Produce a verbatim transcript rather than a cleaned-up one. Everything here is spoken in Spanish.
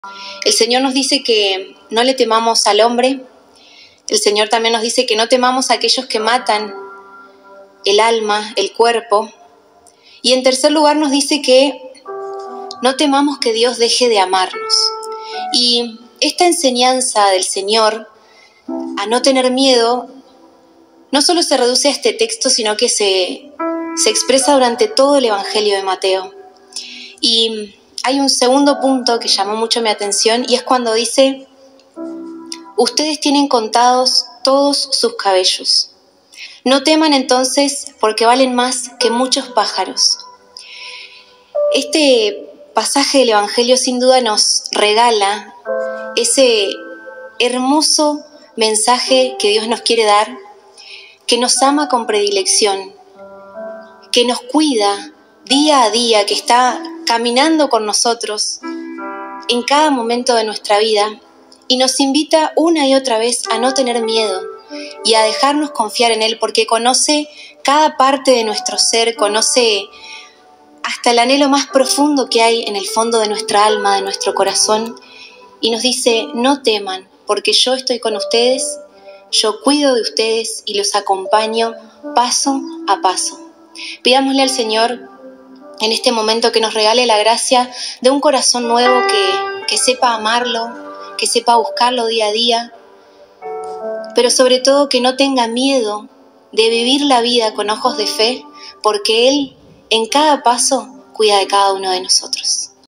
El Señor nos dice que no le temamos al hombre. El Señor también nos dice que no temamos a aquellos que matan el alma, el cuerpo. Y en tercer lugar nos dice que no temamos que Dios deje de amarnos. Y esta enseñanza del Señor a no tener miedo no solo se reduce a este texto, sino que se, se expresa durante todo el Evangelio de Mateo. Y hay un segundo punto que llamó mucho mi atención y es cuando dice: ustedes tienen contados todos sus cabellos. No teman entonces, porque valen más que muchos pájaros. Este pasaje del Evangelio sin duda nos regala ese hermoso mensaje que Dios nos quiere dar, que nos ama con predilección, que nos cuida día a día, que está caminando con nosotros en cada momento de nuestra vida y nos invita una y otra vez a no tener miedo y a dejarnos confiar en Él, porque conoce cada parte de nuestro ser, conoce hasta el anhelo más profundo que hay en el fondo de nuestra alma, de nuestro corazón, y nos dice: no teman, porque yo estoy con ustedes, yo cuido de ustedes y los acompaño paso a paso. Pidámosle al Señor en este momento que nos regale la gracia de un corazón nuevo que, que sepa amarlo, que sepa buscarlo día a día, pero sobre todo que no tenga miedo de vivir la vida con ojos de fe, porque Él en cada paso cuida de cada uno de nosotros.